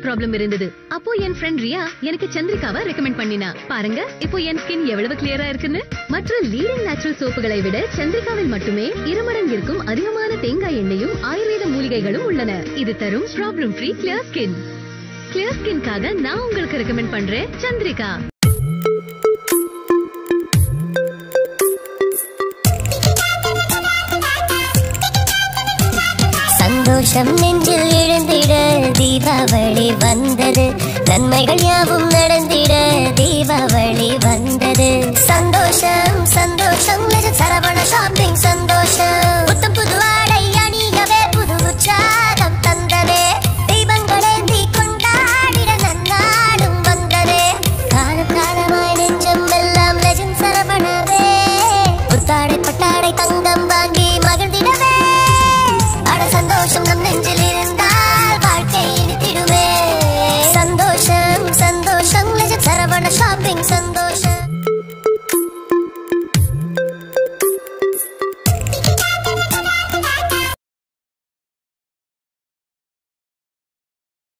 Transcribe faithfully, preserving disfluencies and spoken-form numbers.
Problem இருந்தது. அப்போ என் friend Riya எனக்கு சந்திரிகாவை ரெக்கமெண்ட் பண்ணினா. பாருங்க இப்போ என் ஸ்கின் எவ்வளவு கிளியரா இருக்குன்னு. மற்ற லீடிங் நேச்சுரல் சோப்புகளை விட சந்திரிகாவில் மட்டுமே இருமடங்கிற்கும் அதிகமான தேங்காய் எண்ணெயும் ஆயுர்வேத மூலிகைகளும் உள்ளன. இது தரும் problem free clear skin. Clear ஸ்கின்காக நான் உங்களுக்கு ரெக்கமெண்ட் பண்றேன் சந்திரிகா. சந்தோஷம் நெஞ்சில் எழுந்திட தீபாவளி வந்தது. நன்மைகள் யாவும் நடந்திட தீபாவளி வந்தது. சந்தோஷம் சந்தோஷம் சரவண ஷாப்பிங் சந்தோஷம். புத்தம் புது ஆடை அணியவே புது உற்சாகம் தந்ததே. தீபங்களேந்தி கொண்டாடிட நன்னாடும் வந்ததே. காலம் காலமாய் நெஞ்சம் எல்லாம் லெஜண்ட் சரவணவே. புத்தாடை பட்டாடை தங்கம் வாங்கி மகிழ்ந்திடவே. சந்தோஷம் நம் நெஞ்சில் இருந்தால் வாழ்க்கை இனித்திடுமே. சந்தோஷம் சந்தோஷம் சரவண ஷாப்பிங் சந்தோஷம்.